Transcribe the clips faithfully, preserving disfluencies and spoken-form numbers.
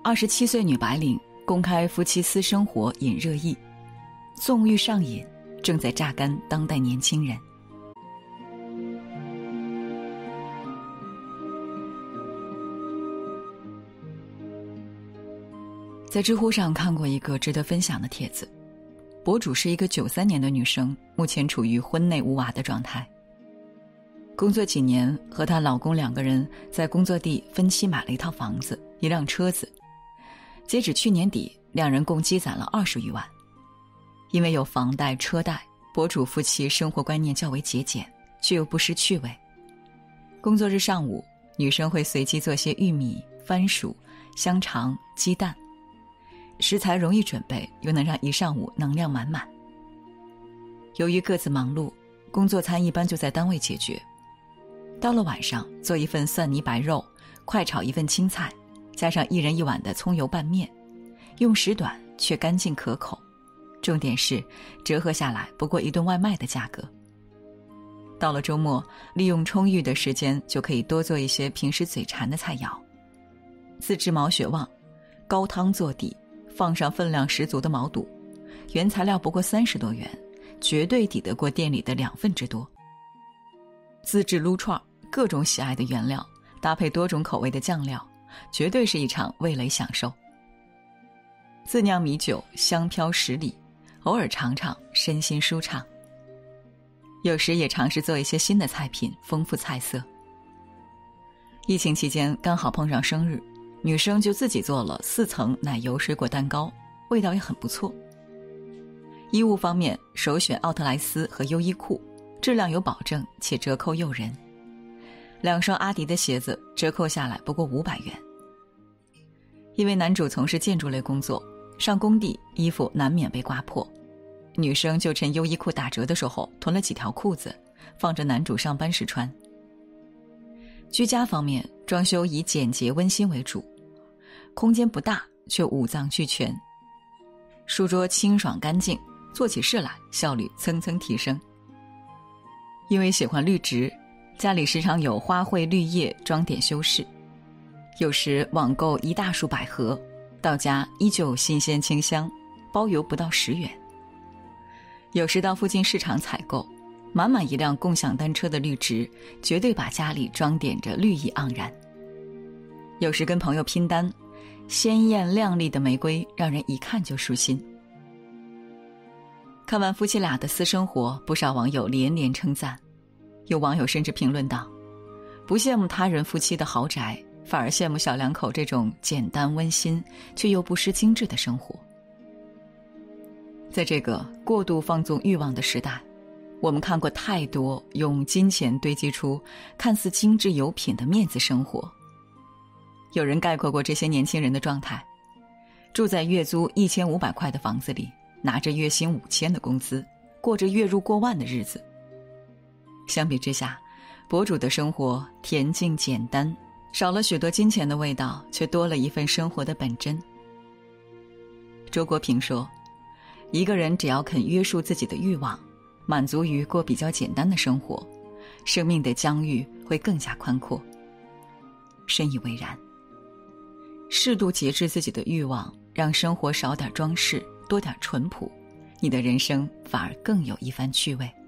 二十七岁女白领公开夫妻私生活引热议，纵欲上瘾正在榨干当代年轻人。在知乎上看过一个值得分享的帖子，博主是一个九三年的女生，目前处于婚内无娃的状态。工作几年，和她老公两个人在工作地分期买了一套房子，一辆车子。截止去年底，两人共积攒了二十余万。因为有房贷车贷，博主夫妻生活观念较为节俭，却又不失趣味。工作日上午，女生会随机做些玉米、番薯、香肠、鸡蛋，食材容易准备，又能让一上午能量满满。由于各自忙碌，工作餐一般就在单位解决。到了晚上，做一份蒜泥白肉，快炒一份青菜，加上一人一碗的葱油拌面，用时短却干净可口。重点是折合下来不过一顿外卖的价格。到了周末，利用充裕的时间就可以多做一些平时嘴馋的菜肴。自制毛血旺，高汤做底，放上分量十足的毛肚，原材料不过三十多元，绝对抵得过店里的两份之多。自制撸串，各种喜爱的原料，搭配多种口味的酱料，绝对是一场味蕾享受。自酿米酒，香飘十里，偶尔尝尝，身心舒畅。有时也尝试做一些新的菜品，丰富菜色。疫情期间刚好碰上生日，女生就自己做了四层奶油水果蛋糕，味道也很不错。衣物方面，首选奥特莱斯和优衣库，质量有保证且折扣诱人。两双阿迪的鞋子折扣下来不过五百元。因为男主从事建筑类工作，上工地衣服难免被刮破，女生就趁优衣库打折的时候囤了几条裤子，放着男主上班时穿。居家方面，装修以简洁温馨为主，空间不大却五脏俱全。书桌清爽干净，做起事来效率蹭蹭提升。因为喜欢绿植，家里时常有花卉绿叶装点修饰。有时网购一大束百合，到家依旧新鲜清香，包邮不到十元。有时到附近市场采购，满满一辆共享单车的绿植，绝对把家里装点着绿意盎然。有时跟朋友拼单，鲜艳亮丽的玫瑰让人一看就舒心。看完夫妻俩的私生活，不少网友连连称赞，有网友甚至评论道：不羡慕他人夫妻的豪宅，反而羡慕小两口这种简单温馨却又不失精致的生活。在这个过度放纵欲望的时代，我们看过太多用金钱堆积出看似精致有品的面子生活。有人概括过这些年轻人的状态：住在月租一千五百块的房子里，拿着月薪五千的工资，过着月入过万的日子。相比之下，博主的生活恬静简单，少了许多金钱的味道，却多了一份生活的本真。周国平说，一个人只要肯约束自己的欲望，满足于过比较简单的生活，生命的疆域会更加宽阔。深以为然。适度节制自己的欲望，让生活少点装饰，多点淳朴，你的人生反而更有一番趣味。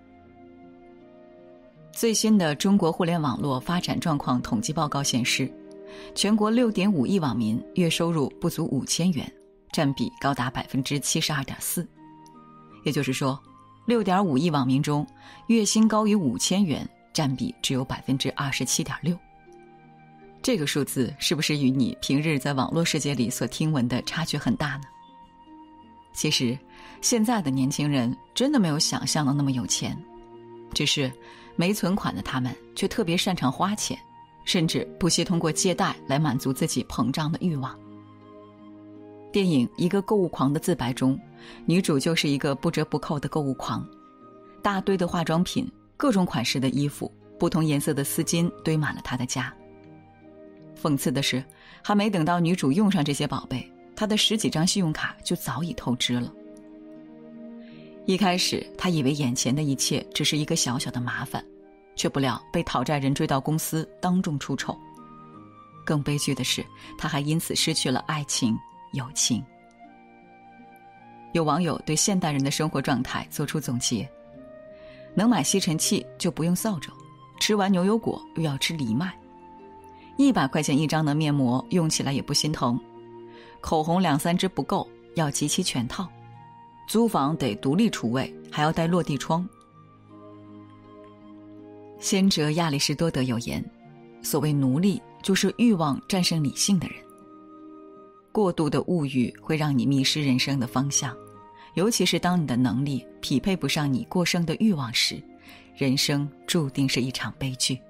最新的中国互联网络发展状况统计报告显示，全国 六点五亿网民月收入不足五千元，占比高达 百分之七十二点四。 也就是说 六点五亿网民中，月薪高于五千元占比只有 百分之二十七点六。 这个数字是不是与你平日在网络世界里所听闻的差距很大呢？其实现在的年轻人真的没有想象的那么有钱，只是没存款的他们却特别擅长花钱，甚至不惜通过借贷来满足自己膨胀的欲望。电影《一个购物狂的自白》中，女主就是一个不折不扣的购物狂，大堆的化妆品，各种款式的衣服，不同颜色的丝巾堆满了她的家。讽刺的是，还没等到女主用上这些宝贝，她的十几张信用卡就早已透支了。一开始她以为眼前的一切只是一个小小的麻烦，却不料被讨债人追到公司当众出丑。 更悲剧的是，他还因此失去了爱情、友情。有网友对现代人的生活状态做出总结：能买吸尘器就不用扫帚，吃完牛油果又要吃藜麦，一百块钱一张的面膜用起来也不心疼，口红两三支不够，要集齐全套，租房得独立厨卫，还要带落地窗。先哲亚里士多德有言，所谓奴隶就是欲望战胜理性的人。过度的物欲会让你迷失人生的方向，尤其是当你的能力匹配不上你过剩的欲望时，人生注定是一场悲剧。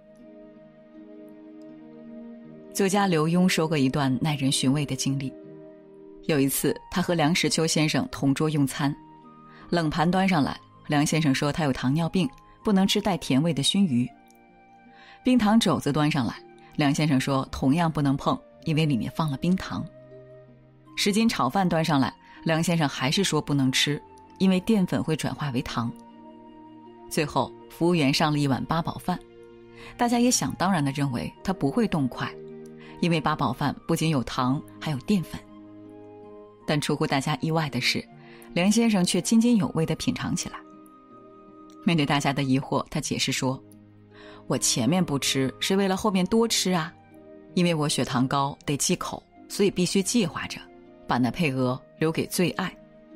作家刘墉说过一段耐人寻味的经历。有一次他和梁实秋先生同桌用餐，冷盘端上来，梁先生说他有糖尿病，不能吃带甜味的熏鱼。冰糖肘子端上来，梁先生说同样不能碰，因为里面放了冰糖。什锦炒饭端上来，梁先生还是说不能吃，因为淀粉会转化为糖。最后服务员上了一碗八宝饭，大家也想当然地认为他不会动筷，因为八宝饭不仅有糖还有淀粉。但出乎大家意外的是，梁先生却津津有味地品尝起来。面对大家的疑惑，他解释说，我前面不吃是为了后面多吃啊，因为我血糖高得忌口，所以必须计划着把那配额留给最爱。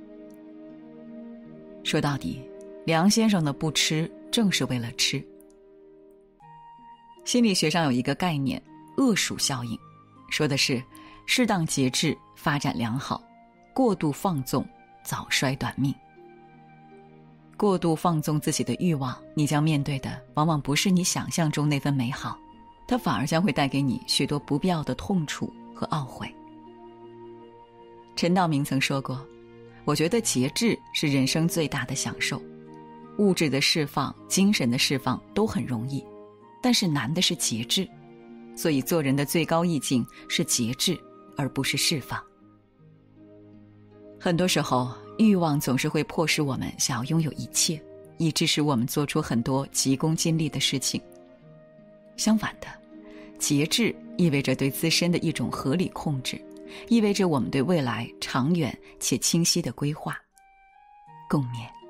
说到底，梁先生的不吃正是为了吃。心理学上有一个概念，恶鼠效应，说的是适当节制发展良好，过度放纵早衰短命。过度放纵自己的欲望，你将面对的往往不是你想象中那份美好，它反而将会带给你许多不必要的痛楚和懊悔。陈道明曾说过，我觉得节制是人生最大的享受，物质的释放、精神的释放都很容易，但是难的是节制，所以做人的最高意境是节制，而不是释放。很多时候，欲望总是会迫使我们想要拥有一切，以致使我们做出很多急功近利的事情。相反的，节制意味着对自身的一种合理控制，意味着我们对未来长远且清晰的规划。共勉。